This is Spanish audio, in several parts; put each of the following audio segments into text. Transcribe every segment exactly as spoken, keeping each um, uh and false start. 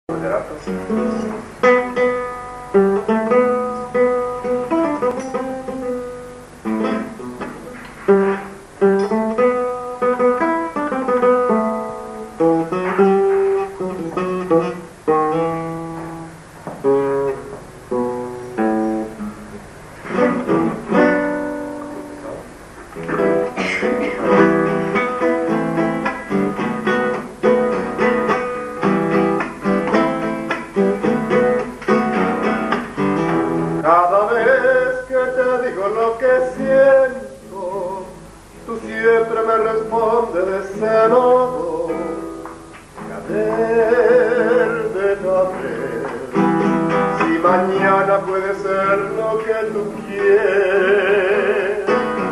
Cada vez que te digo lo que siento, tú siempre me respondes de ese modo. A ver, déjame ver, si mañana puede ser lo que tú quieres.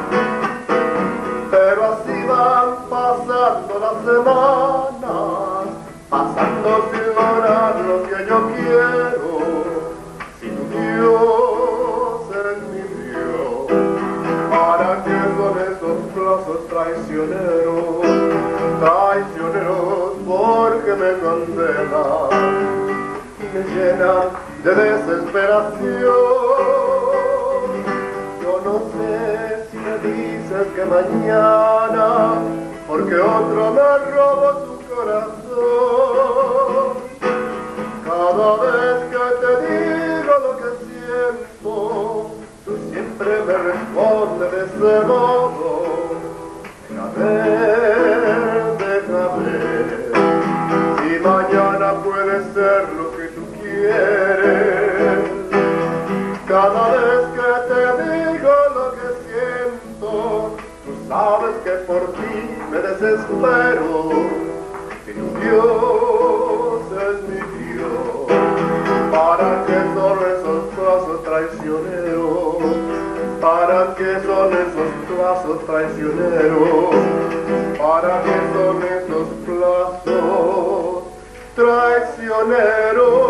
Pero así van pasando las semanas, pasando sin lograr lo que yo quiero. Si tu Dios es mi Dios, ¿para qué son esos plazos traicioneros? Traicioneros porque me condenan, me llenan de desesperación. Yo no sé si me dices que mañana, porque otro me robó tu corazón. Cada vez que te digo lo que siento, tú siempre me respondes de ese modo. Deja ver, deja ver, si mañana puede ser lo que tú quieres. Cada vez que te digo lo que siento, tú sabes que por ti me desespero. Si tu Dios es mi Dios, ¿para qué son esos plazos traicioneros? ¿Para qué son esos plazos traicioneros? ¿Para qué son esos plazos traicioneros?